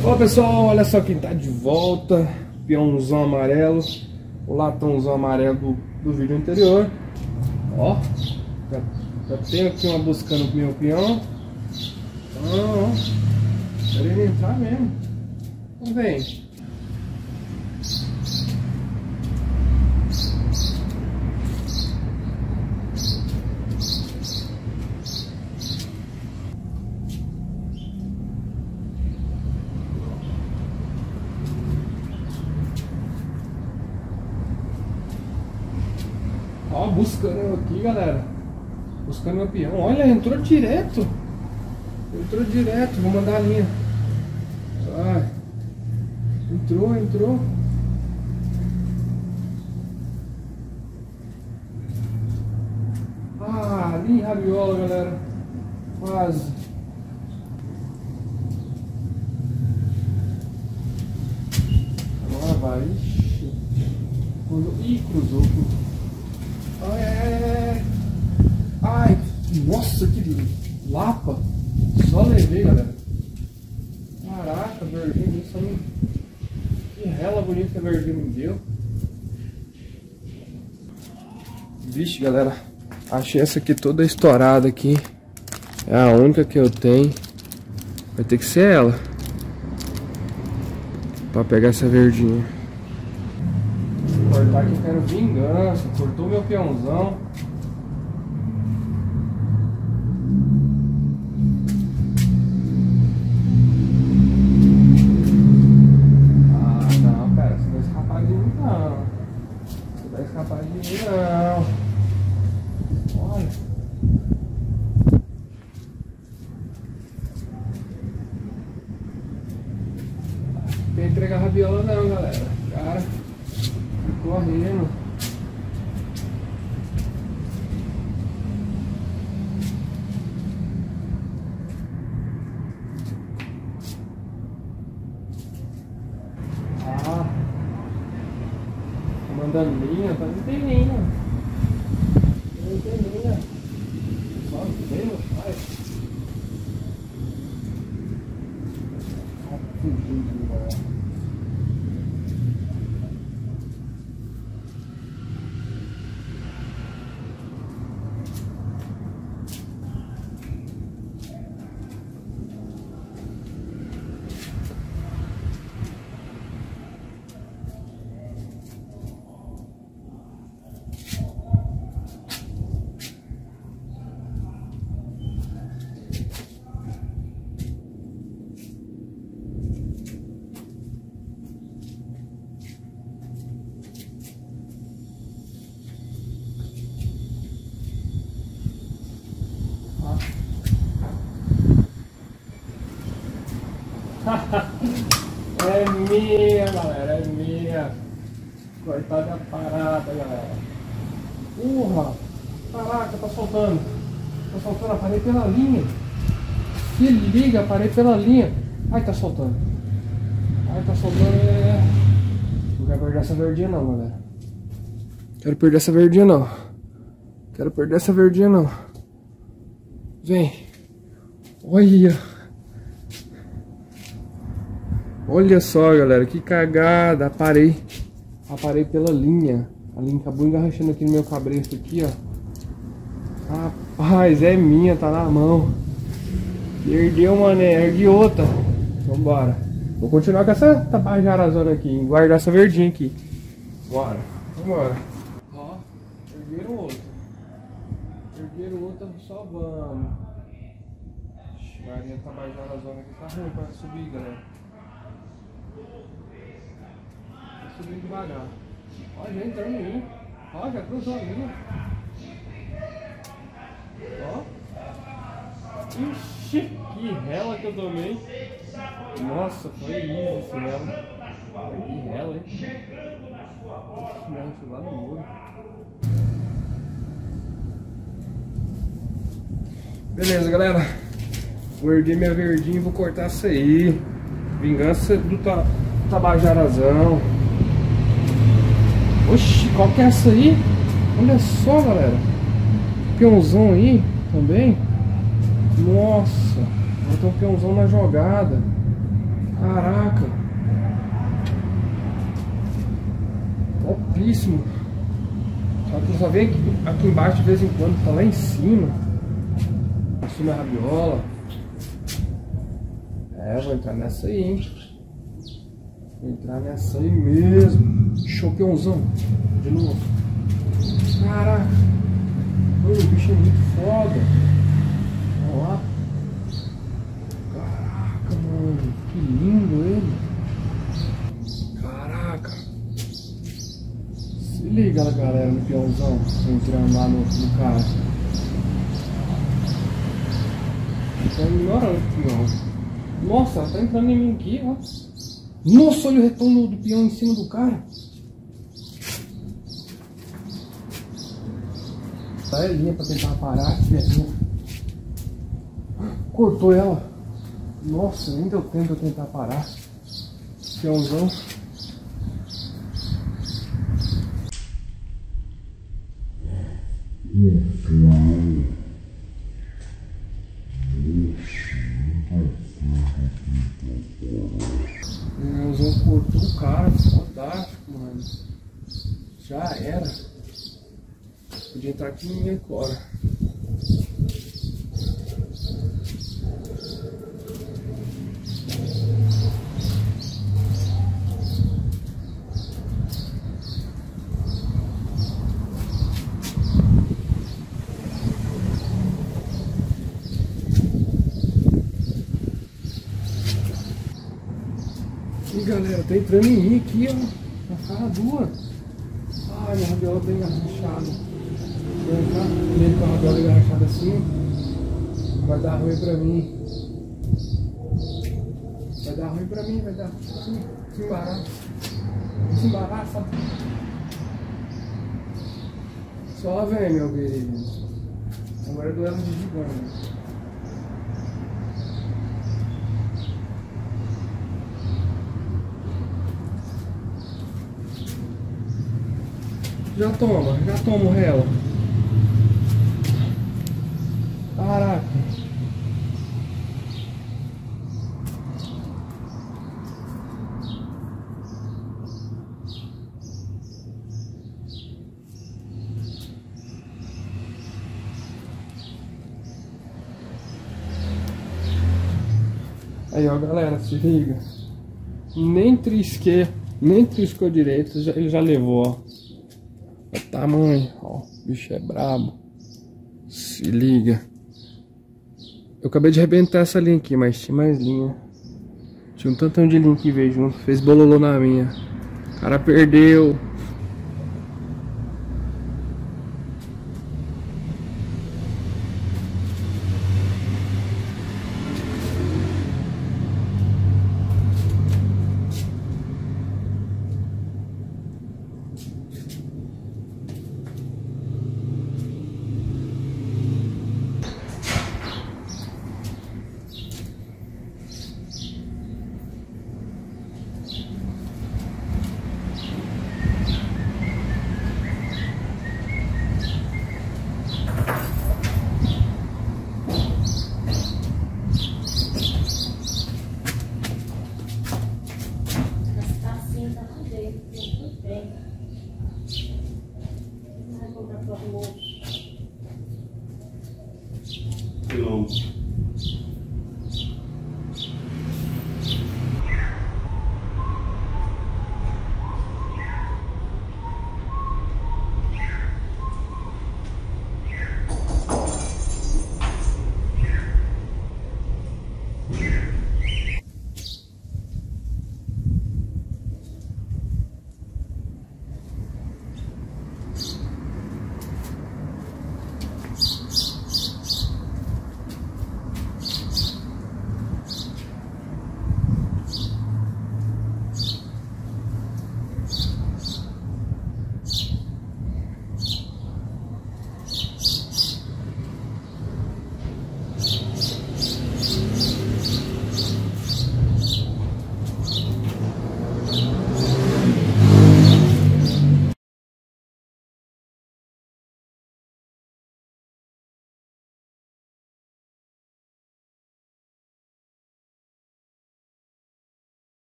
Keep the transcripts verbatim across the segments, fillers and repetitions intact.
Olá pessoal, olha só quem tá de volta. Peãozão amarelo, o latãozão amarelo do, do vídeo anterior. Ó, já, já tenho aqui uma buscando o meu peão. Então, quero ele entrar mesmo. Então vem. Ó, buscando eu aqui, galera. Buscando meu peão. Olha, entrou direto. Entrou direto. Vou mandar a linha. Vai. Entrou, entrou. Ah, linha rabiola, galera. Quase. Agora vai. Ixi. Cruzou. Ih, cruzou. Ai, ai, ai, ai, nossa, que lapa. Só levei, galera. Caraca, verdinho, isso aí. Que rela bonita que a verdinha me deu. Vixe, galera, achei essa aqui toda estourada aqui. É a única que eu tenho. Vai ter que ser ela pra pegar essa verdinha. Cortar que eu quero vingança. Cortou meu peãozão. Ah, não, pera. Você vai escapar de mim, não. Você vai escapar de mim, não. Olha. Não quer entregar a rabiola, não, galera. Cara. Correndo. Ah, tá mandando linha, tá não tem linha. Não tem linha. Só vem, meu pai. Ah, fugiu de lugar. É minha, galera, é minha. Cortada parada, galera. Urra! Caraca, tá soltando. Tá soltando, parei pela linha. Se liga, parei pela linha. Ai, tá soltando. Ai, tá soltando. É... Não quero perder essa verdinha não, galera. Quero perder essa verdinha não. Quero perder essa verdinha não. Vem. Olha. Olha só, galera, que cagada. Aparei. Aparei pela linha. A linha acabou engarrachando aqui no meu cabresto aqui, ó. Rapaz, é minha, tá na mão. Perdeu, mané. Ergui outra. Vambora. Vou continuar com essa tabajarazona aqui. Guardar essa verdinha aqui. Bora. Vambora. Ó, ergueram outra. Ergueram outra, só vamos. Maria tabajarazona aqui tá ruim pra subir, galera. Subindo devagar. Ó, já entrando em mim. Ó, já cruzou a linha. Ó. Ixi, que rela que eu tomei. Nossa, foi isso esse rela. Que rela, hein? Ixi, não, fui lá no muro. Beleza, galera. Guardei minha verdinha e vou cortar essa aí. Vingança do ta tabajarazão. Oxi, qual que é essa aí? Olha só, galera. Peãozão aí também. Nossa, vai ter um peãozão na jogada. Caraca. Topíssimo. Só que só vem aqui, aqui embaixo de vez em quando, tá lá em cima. Em cima da rabiola. É, vou entrar nessa aí, hein? Vou entrar nessa aí mesmo. Chopeãozão. De novo. Caraca. Ui, o bicho é muito foda. Olha lá. Caraca, mano. Que lindo ele. Caraca. Se liga, galera, no peãozão. Entrando lá no, no cara. Tá ignorando o peão. Nossa, ela tá entrando em mim aqui, ó. Nossa, olha o retorno do peão em cima do cara. Tá linha pra tentar parar. Cortou ela. Nossa, nem deu tempo de eu tentar parar. Peãozão. Peãozão cortou o cara. Fantástico, mano. Já era. Podia entrar aqui em mim agora. E galera, tá entrando em mim aqui, ó. Na cara dura. Ai, minha rabiola tá engarrachada. Vou entrar nele com a rabiola engarrachada assim. Vai dar ruim pra mim. Vai dar ruim pra mim, vai dar. Se, se embaraça. Se embaraça. Só vem, meu querido. Agora é duelo de gigante. Já toma, já toma o réu. Caraca. Aí, ó, galera, se liga. Nem trisquei, nem triscou direito, já, ele já levou, ó. O tamanho, ó, o bicho é brabo. Se liga. Eu acabei de arrebentar essa linha aqui, mas tinha mais linha. Tinha um tantão de linha que veio junto. Fez bololô na minha. O cara perdeu.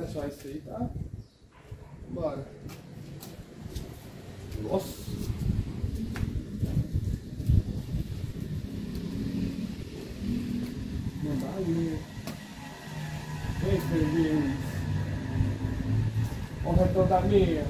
só isso aí, tá? Bora. Nossa. Não dá ali. Vem, Feliz. Olha o retorno da minha.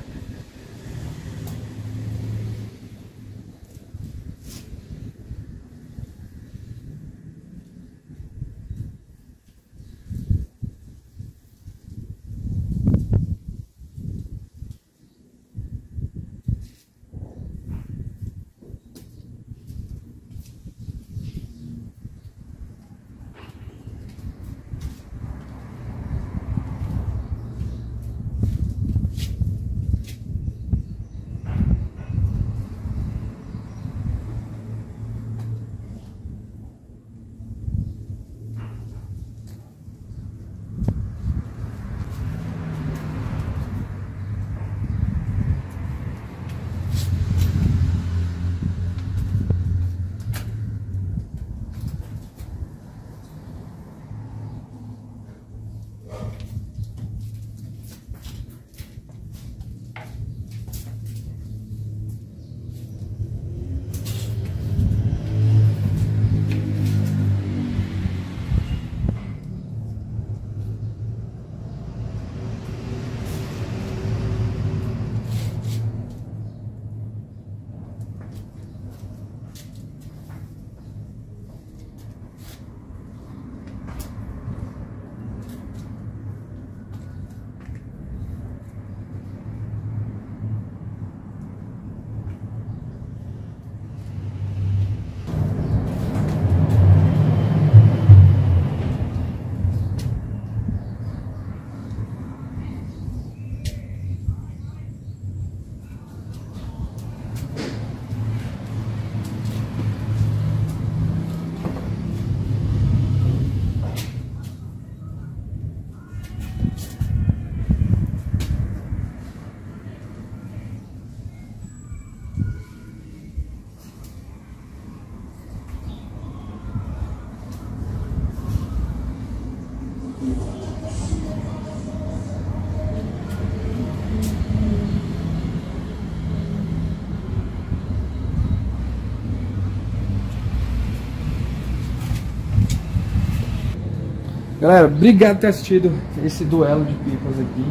Galera, obrigado por ter assistido esse duelo de pipas aqui.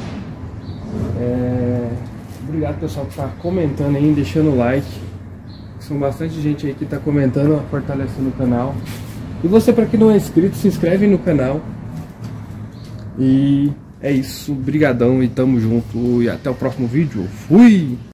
É... Obrigado pessoal por estar comentando aí, deixando o like. São bastante gente aí que está comentando, fortalecendo o canal. E você, para quem não é inscrito, se inscreve no canal. E é isso, brigadão e tamo junto. E até o próximo vídeo. Fui!